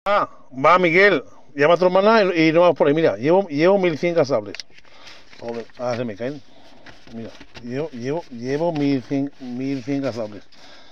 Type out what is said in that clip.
Va Miguel, llama a tu hermana y no vamos por ahí. Mira, llevo 1100 cazables. Joder, se me caen. Mira, llevo 1100 cazables.